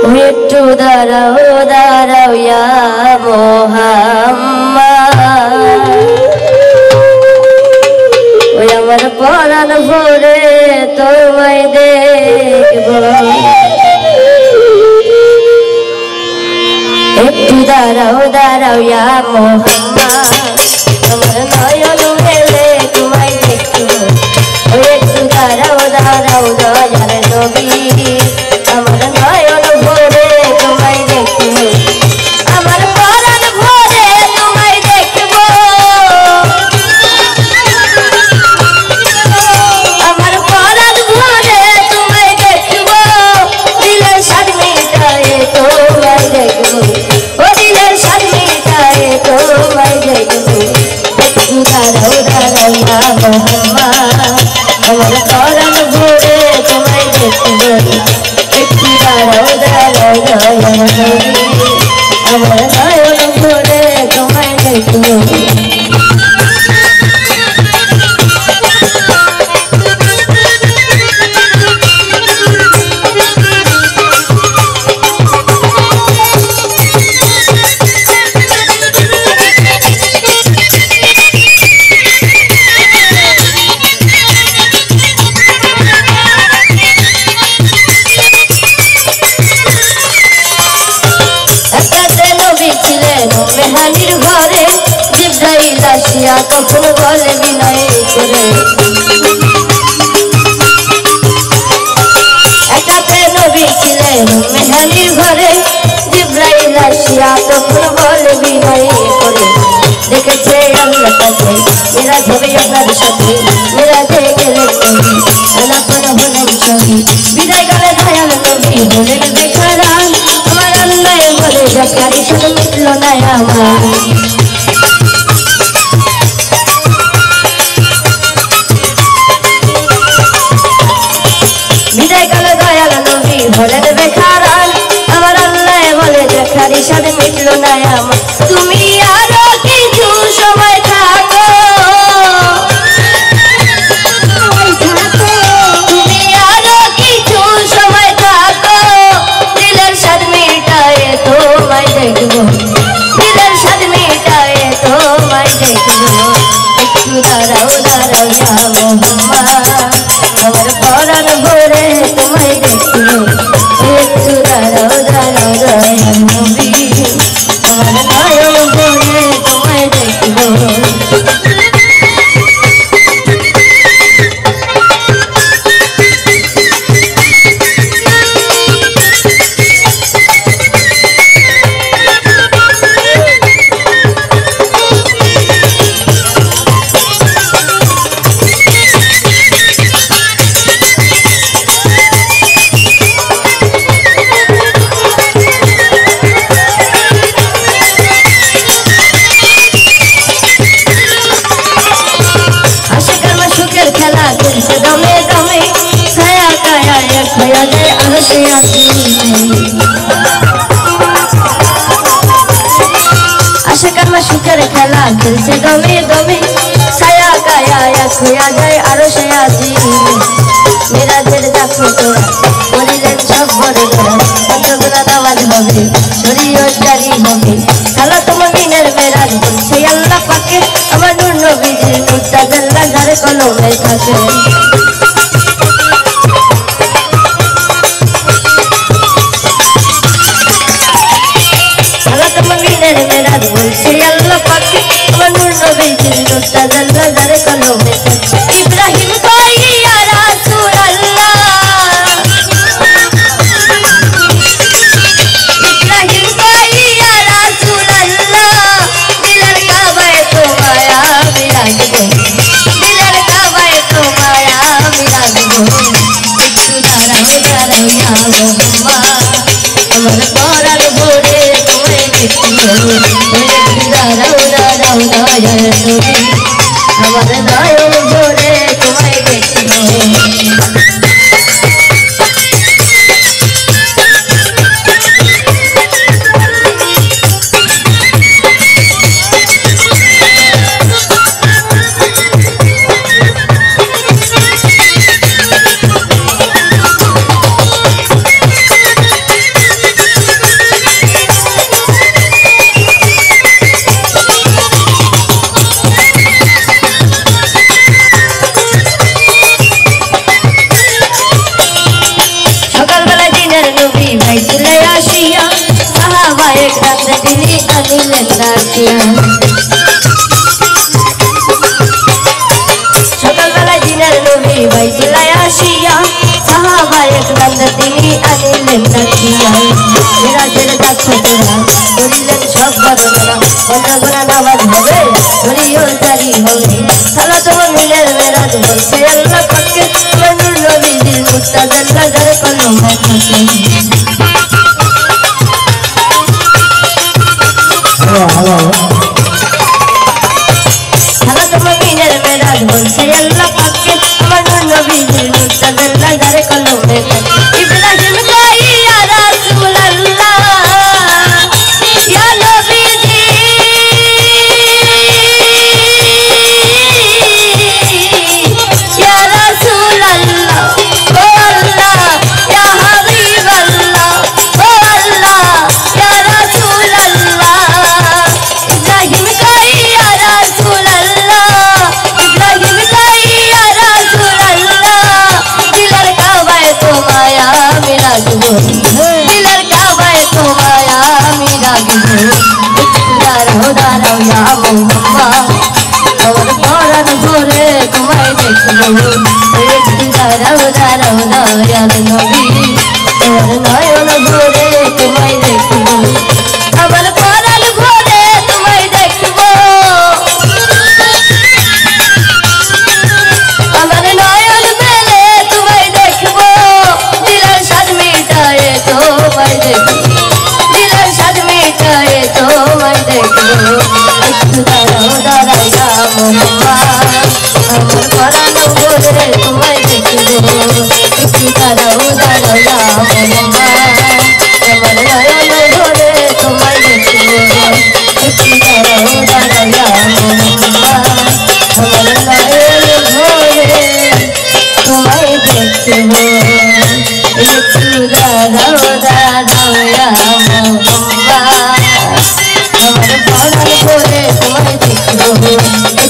একটু দাঁড়াও দাঁড়াও ইয়া মোহাম্মদ, ওই আমার পরাণ ভরে তোমায় দেখব। একটু দাঁড়াও দাঁড়াও ইয়া মোহাম্মদ, আমার নয়ন মেলে তোমায় দেখব। ওই একটু দাঁড়াও দাঁড়াও দয়ার নবী, আমার নয়ন ভরে তোমায় দেখব। আমার পরাণ ভরে তোমায় দেখব। আমার পরাণ ভরে তোমায় দেখব। দিলের স্বাদ মিটায়ে তোমায় দেখব। ও দিলের স্বাদ মিটায়ে তোমায় দেখব। একটু দাঁড়াও দাঁড়াও ইয়া মোহাম্মদ, আমার পরাণ ভরে তোমায় দেখব। একটু দাঁড়াও দাঁড়াও দয়ার নবী, আমার নয়ন ভরে তোমায় দেখব। মেহানির ঘরে জিব্রাইল আসিয়া তখন বলে বিনয় করে, একাতে নবী ছিলেন মেহানির ঘরে জিব্রাইল আসিয়া তখন বলে বিনয় করে, দেখেছে আল্লাহ তাকে মিরাজ হবে আপনার সাথে, মিরাজে গেলে কবি আলাপন হলেন ছবি, বিদায় গেলে দয়াল নবী হলেন বেকারান, আমার আল্লাহ বলে জাকারি শুধু মিটল না আমার। বিদায় কালে দয়াল নবী হলেন বেকারান, আমার আল্লাহ বলে জাকারি শুধু মিটল না আমার। তুমি আরো কিছু সময় থাকো, তুমি আরো কিছু সময় থাকো, দিলের স্বাদ মিটায়ে তোমায় দেখব। দিলের স্বাদ মিটায়ে তোমায় দেখব। একটু দাঁড়াও দাঁড়াও ইয়া মোহাম্মদ, আমার পরাণ ভরে তোমায় দেখব। একটু দাঁড়াও দাঁড়াও দয়ার নবী, আমার নয়ন ভরে তোমায় দেখব। দমে দমে ছায়া কায়া এক হয়ে যায় আরশে আজিম, আশিকার মাশুকের খেলা খেলছে দমে দমে ছায়া কায়া এক হয়ে যায় আরশে আজিম। মিরাজের দেখো তোরা বলিলেন সব বড় তোরা, কতগুলো নামাজ হবে শরীয়ত জারি হবে, সালাত মুমিনের মেরাজ বলছে আল্লাহ পাকে, আমার নূর নবীজির নূরটা জাল্লা যার কলমে থাকে। সালাত মুমিনের মেরাজ বলছে আল্লাহ পাকে, আমার নূর নবীজির নূরটা জাল্লা যার কলমে থাকে। ইব্রাহিম কই ইয়া রাসূলুল্লাহ, ইব্রাহিম কই ইয়া রাসূলুল্লাহ, দিলের কাবায় তোমায় আমি রাখবো, দিলের কাবায় তোমায় আমি দেখিয়া সকালবেলায় দিনের নবী বাইতুল্লায় আসিয়া সাহাবা একরাম তিনি আনিলেন ডাকিয়া মিরাজের ডাক ছোটরা করিলেন সব বড়রা বন্ধগণা নামাজ হবে ঘড়িও জারি হবে সালা তোমার মিলের মেরাজ বলছে আল্লাহ পাকে মনুর নবীজির মুস্তাজার নজর কলমে থাকে সালা তোমার মিলের মেরাজ বলছে আল্লাহ পাকে মনুর নবীজির মুস্তাজার নজর কলমে থাকে ইব্রাহিম কাইয়া রাসূলুল্লাহ ইয়া নবীজি ইয়া রাসূলুল্লাহ ও আল্লাহ ইয়া হাবিবাল্লাহ ও আল্লাহ ইয়া রাসূলুল্লাহ ইব্রাহিম কাইয়া রাসূলুল্লাহ ইব্রাহিম কাইয়া রাসূলুল্লাহ দিলের কাবায় তো মায়া আমি রাখবো দিলের কাবায় তো মায়া আমি রাখবো দাঁড়াও দাঁড়াও ইয়া মোহাম্মদ আমার পরাণ ভরে তোমায় দেখবো একটু দাঁড়াও দাঁড়াও দয়াল নবী তোমার নয়ন ভরে তোমায় দেখবো আমার পরাণ ভরে তোমায় দেখবো আমার নয়ন মেলে তোমায় দেখবো দিলের স্বাদ মিটায়ে তোমায় দেখবো দিলের স্বাদ মিটায়ে তোমায় দেখবো একটু দাঁড়াও দাঁড়াও ইয়া মোহাম্মদ আমার পরাণ ভরে তোমায় দেখবো একটু দাঁড়াও দাঁড়াও ইয়া মোহাম্মদ আমার নয়ন ভরে তোমায় দেখবো একটু দাঁড়াও দাঁড়াও ইয়া মোহাম্মদ আমার নয়ন ভরে তোমায় দেখবো একটু দাঁড়াও দাঁড়াও ইয়া মোহাম্মদ আমার পরাণ ভরে তোমায় দেখবো